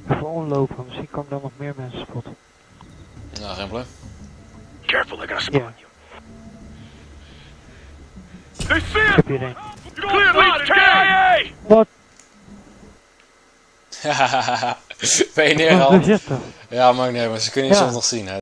Even omlopen, misschien kan ik dan nog meer mensen spotten. Nou, geen probleem. Careful, I got a spot Ja, you. They see ik it! heb hierheen. Clear leads KIA! Wat? Ben je neer Wat al? is dit toch? Ja, maakt niet uit, maar ze kunnen je Ja. soms nog zien, hè.